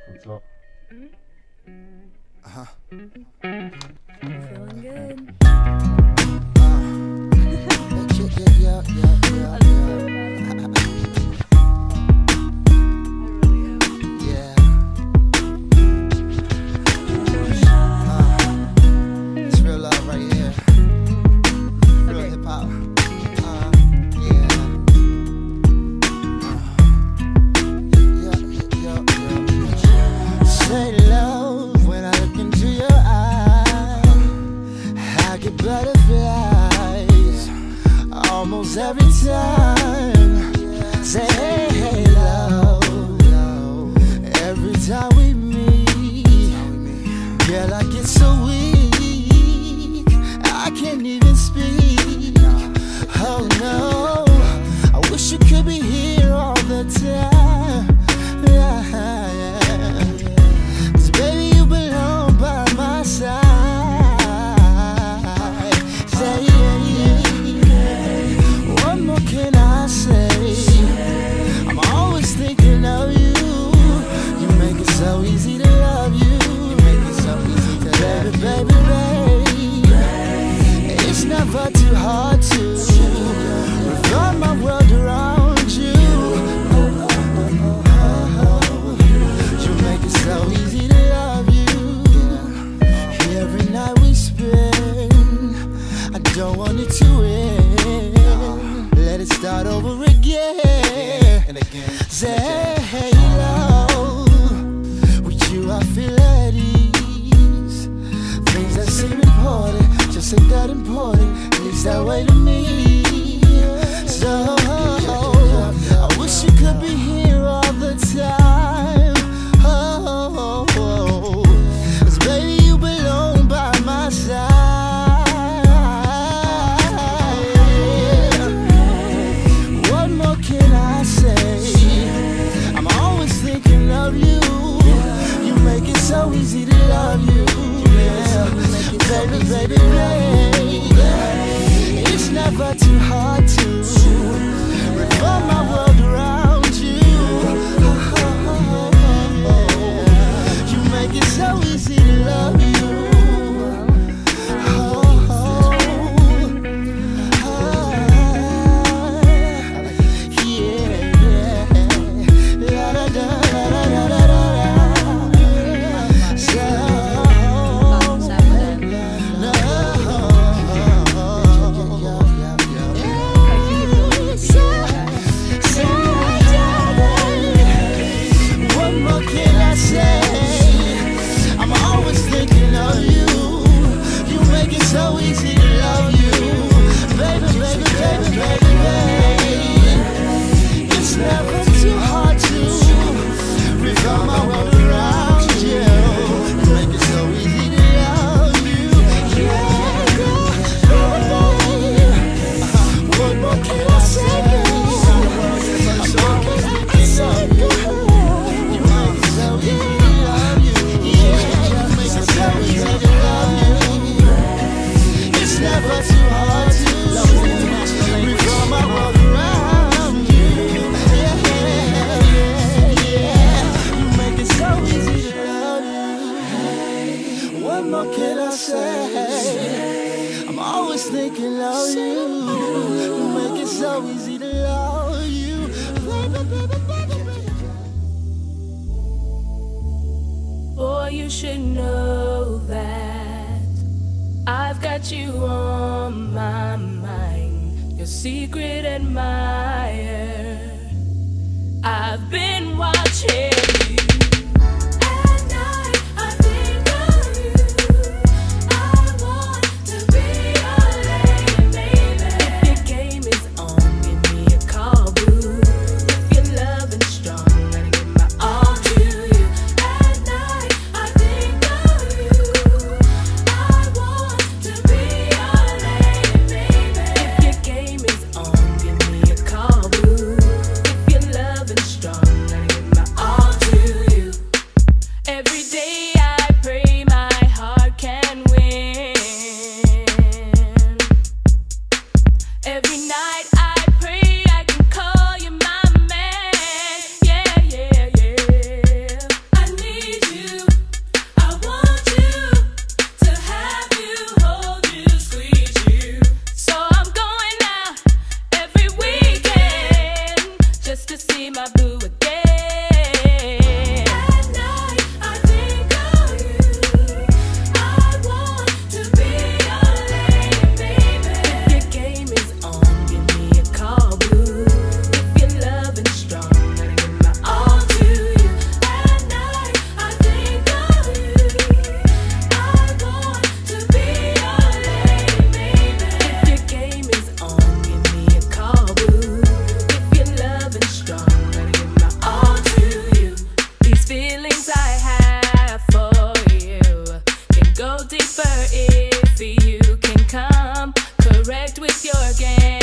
What's up? Feeling good. Yeah. I'm so bad. I really am. Yeah. It's real love right here. Real Okay. hip hop. Yeah. Say love when I look into your eyes. I get butterflies almost every time. Say hey love. Every time we meet, girl, I get so weak, I can't even speak. Oh no, I wish you could be here all the time. Cause baby, you belong by my side. Say what more can I say? I'm always thinking of you. You make it so easy to love you. You make it so easy to love you. Baby. It's never too hard to revolve my world around you. You make it so easy to love you. Every night we spend, I don't want it to end. Let it start over again. And again. Say hey love, with you I feel at ease. Things that seem important just ain't that important. At least that way to me. So I wish you could be here all the time. Cause baby, you belong by my side. What more can I say? I'm always thinking of you. You make it so easy to love you. Baby. It's never too hard to revolve my world around you. You make it so easy to love you. So easy to love you, baby. It's never too hard to revolve my world around you. You make it so easy to love you. What more can I say, girl? What more can I say, girl? You make it so easy to love you. You make it so easy to love you. It's never too hard to revolve my world around you. Yeah. You make it so easy to love you. What more can I say? I'm always thinking of you. You make it so easy to love you. Boy, you should know that I've got you on my mind, your secret admirer. I've been watching you. At night, I think of you. I want to be your lady, baby. If your game is on, give me a call, boo. If you're loving strong, gotta give my all to you. At night, I think of you. I want to be your lady, baby. If your game is on, give me a call, boo. If you're loving strong, gotta give my all. correct with your game.